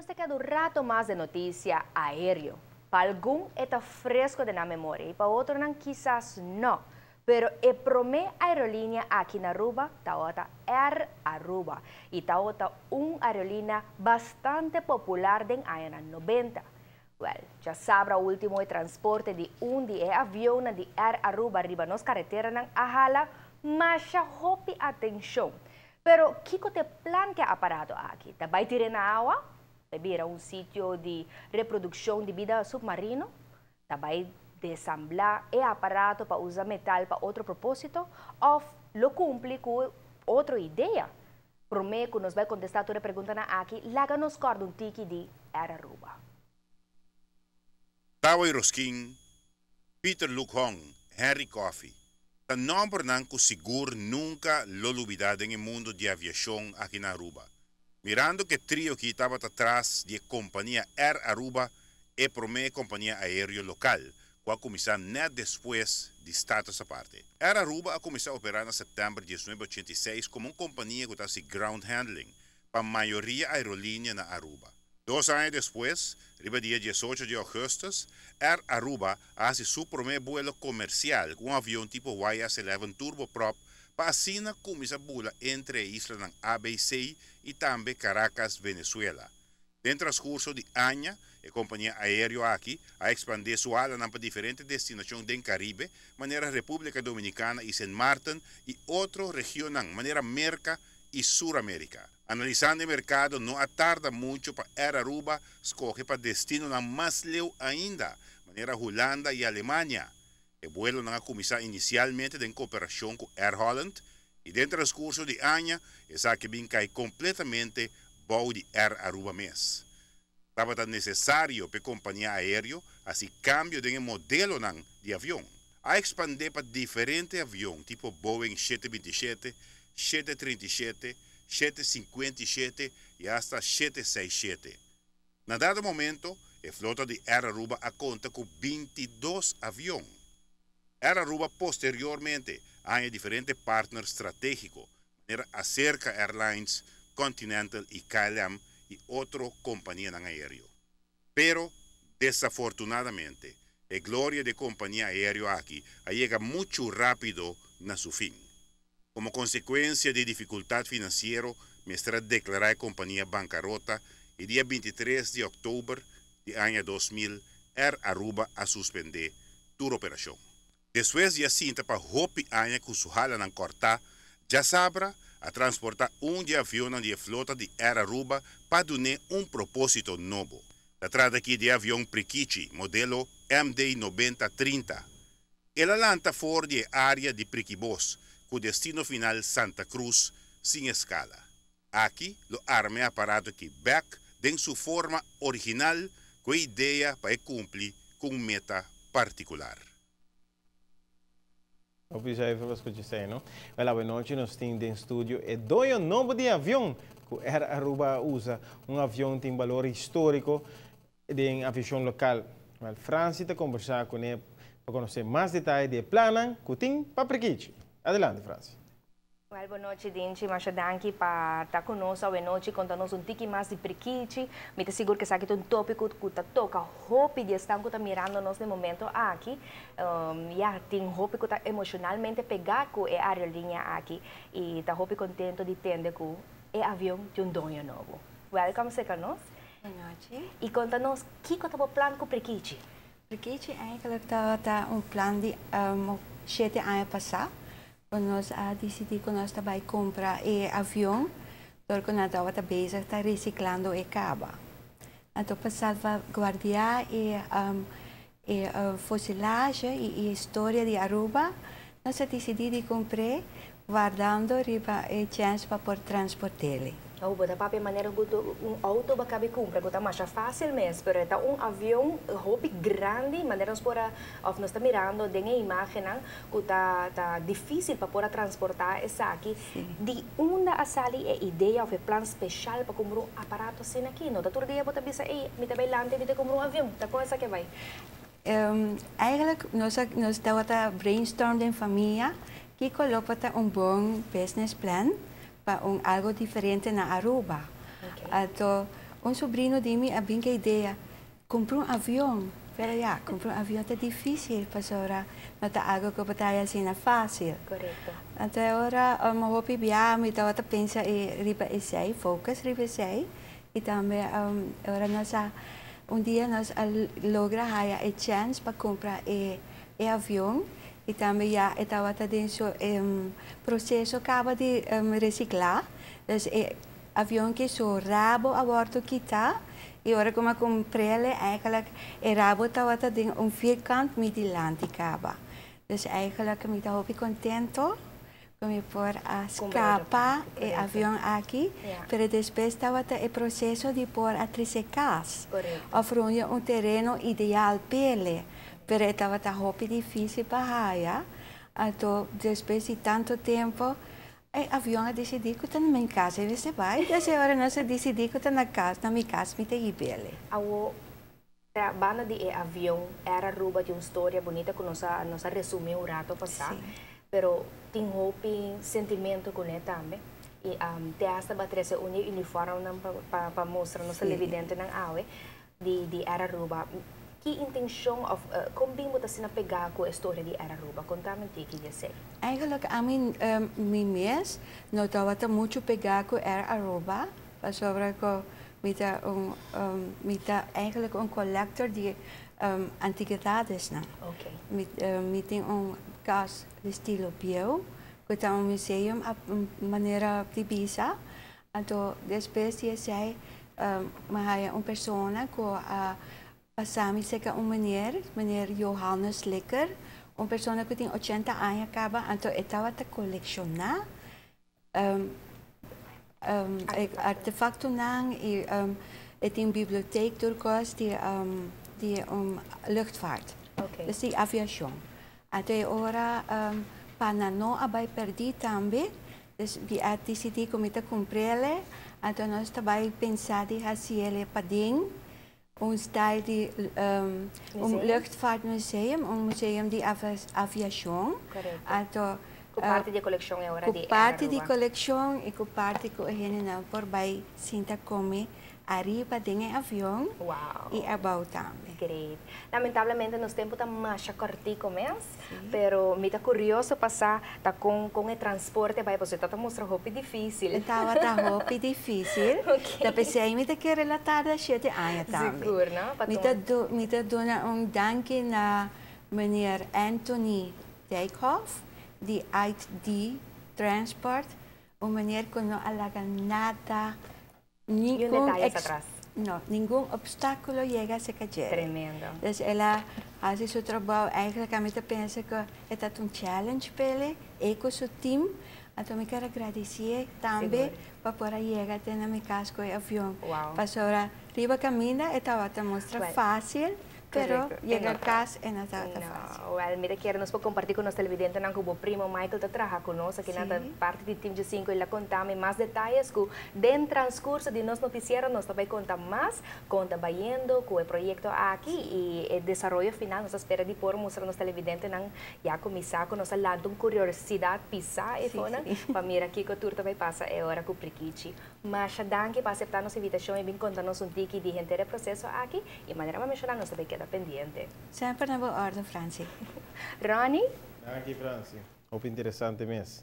nos te queda un rato más de noticia aéreo. Para algún está fresco de la memoria y para otro quizás no. Pero el promé aerolínea aquí en Aruba, está Air Aruba. Y está una aerolínea bastante popular en años 90. Well, ya sabrá último el transporte de un día avión de Air Aruba arriba nos carreteras a jala, masha hopi atención. Pero ¿qué te plan que aparato aquí? ¿Te va a tirar na agua? ¿Te vira un sitio de reproducción de vida submarino? ¿Te va a desamblar el aparato para usar metal para otro propósito? ¿O lo cumple con otra idea? Por mí, que nos va a contestar toda la pregunta aquí, láganos corda un tiki de Air Aruba. Tawai Roskin, Peter Luke Hong, Henry Coffey. O nombre não que seguro nunca lo olvidado em mundo de aviação aqui na Aruba. Mirando que trio que estava atrás de companhia Air Aruba é a primeira companhia aérea local, que começou net depois de status à parte. Air Aruba começou a operar em setembro de 1986 como uma companhia que estava ground handling para a maioria aerolínea na Aruba. 2 anos depois, no dia 18 de agosto, Air Aruba hace su primer vuelo comercial com um avião tipo YS-11 turboprop para assim começar a voar entre islas ABC e também Caracas, Venezuela. Dentro do transcurso de anos, a companhia aérea aqui a expandir sua ala para diferentes destinações do Caribe, maneira República Dominicana e San Martín e outras regiões, maneira América e Suramérica. Analisando o mercado, não tarda muito para Air Aruba escolher para destino mais leu ainda, maneira Holanda e Alemanha. O vuelo não começou inicialmente em cooperação com Air Holland e dentro do curso de anos, essa que vem cair completamente bom de Air Aruba mesmo. Estava necessário para a companhia aérea assim cambio de modelo de avião. A expandir para diferentes aviões, tipo Boeing 727, 737, 757 e hasta 767. Na dado momento, a frota de Air Aruba conta com 22 aviões. Air Aruba posteriormente há diferentes partners estratégicos, maneira Acerca Airlines, Continental e KLM e outra companhia aérea. Pero, desafortunadamente, a glória da companhia aérea aqui chega muito rápido na seu fim. Como consequência de dificuldade financeira, mestra declarar a companhia bancarrota e dia 23 de outubro de ano 2000, Air Aruba a suspender toda a operação. Depois de assim, para hopi ano que o hala não cortar, já sabra a transportar de avião de flota de Air Aruba para dar propósito novo. Se trata aqui de avião Prikichi, modelo MD-9030. Ela lança fora de área de Priquibos, com destino final Santa Cruz, sem escala. Aqui, o arma aparato que back em sua forma original, com a ideia para cumprir com meta particular. Obrigado por escutar, não? Boa noite, nós temos em estúdio e dois novo de avião que Air Aruba usa, avião tem valor histórico de aviação local. Francis está conversar com ele para conhecer mais detalhes de plano que tem para Prikichi. Adelante, Francis. Boa noite, Dinchi. Mas danke para estar conosco. Boa noite, conta-nos tique mais de Prikichi. Me seguro que sabe que é tópico que toca hope de estar mirando nós no momento aqui. Tem hope que está emocionalmente pegado com a aerolínea aqui. E está hope contente de entender que o avião tem dono novo. Welcome, você conosco. Boa noite. E conta-nos, o que é o plano com Prikichi? Prikichi eigenlijk está plano de 7 anos passado. Nós decidimos que nós também comprar o avião, porque nós estamos bezig tá reciclando o cabo. Então, passado guardar a fossilagem e a história de Aruba, nós decidimos comprar, guardando a chance para poder transportar. Da papi maneira que auto ba cabe compra, que tá mais fácil mesmo, pero tá avião hobby grande, maneira nós nós está mirando de imagem que tá difícil para poder transportar essa aqui. De onde a sali é ideia ou plano especial para comprar aparato assim aqui, não? Todo dia bota bisa me tá bailando, me tá comprar avião, tá coisa que vai. Eigenlijk nós estamos brainstorming em família que coloca bom business plan para algo diferente na Aruba. Okay. Então, un sobrino de mí había que idea, compré un avión. Pero ya, comprar un avión es difícil, pues ahora no te hago que batalla así no fácil. Correcto. Entonces ahora me voy a viajar, me estaba pensando en riba isei, focus riba isei, y también ahora un día nos logra haya a chance para comprar el avión, y también ya estaba dentro proceso acaba de reciclar, dus avión que so rabo a bordo quitar. E agora como eu comprei ele, eigenlijk é rabo estava um vierkant met die landicaba. Dus eigenlijk me estava bem contento com eu por a escapa e avião aqui, pero depois estava o processo de pôr a tricecas. Ofrece terreno ideal para ele, pero estava muito difícil para ele. Então depois de tanto tempo o avião decidiu que está na minha casa e você vai. E agora nós decidimos que está na minha casa, me tem ibele. A banda de avião era ruba de uma história bonita que nós resumiu um rato passado. Pero tem hope, sentimento com ele também. E te hasta batrese um uniforme para mostrar nossa televidente ng awe de era ruba. Que intenção como bem você na pegar com a história de era ruba? Conta-me o que você sei. Eigenlijk a mim mês não estava muito pegar com era ruba, mas sobre que eigenlijk collector de antiguidades não. Me tem casa de estilo bio, que está museum a maneira de bisa. Então depois de sei, mas persona que Pasami seka meneer Johannes Lekker, uma pessoa que tem 80 anos acaba, então estava a colecionar artefactos e tem biblioteca turcos de luchtvaart, dus de aviação. Até agora para não abai perdi também, dus die decidi como te comprele, então nós também pensar de fazer ele pading. Style de luchtvaartmuseum, museum de aviação. Então, parte da coleção é hora de parte da coleção e parte que a por vai sinta como arriba de avião e abaixo também. Great. Lamentavelmente, nos tempo está mais cortico mesmo, pero me está curioso passar com o transporte, vai você está mostrando roupa difícil. Estava roupa difícil. Da pensei me que relatar da 7 anos também. Seguro, não? Me está dando danke na meneer Anthony Dijkhoff, de ID Transport, meneer que não alaga nada. Ningún obstáculo llega a se caer. Tremendo. Dus ela faz seu trabalho, eigenlijk a mim pensa que é challenge para ele, e com seu time. Então me quero agradecer também para poder chegar até na minha casa com o avião. Para riba caminha, estava a mostrar fácil. Pero llega a casa e não está fácil. Well, mira, quero nos compartir com os televidentes que o primo Michael está trabalhando conosco aqui na parte do Team G5 e ele conta-me mais detalhes que dentro do transcurso de nosso noticiário nós também conta mais, conta vendo com o projeto aqui e o desenvolvimento final nós espera de por mostrar nos televidentes não já começar com nossa lado curiosidade pisar e fona para mirar aqui que tudo também passa é hora com o priquichi. Mas danke para aceitar nossa invitação e vir contar-nos tiki de gente do processo aqui e maneira para mencionar nós também queda pendiente. Sempre na boa ordem, Franci. Ronnie? Aqui, Franci. Muito interessante mesmo.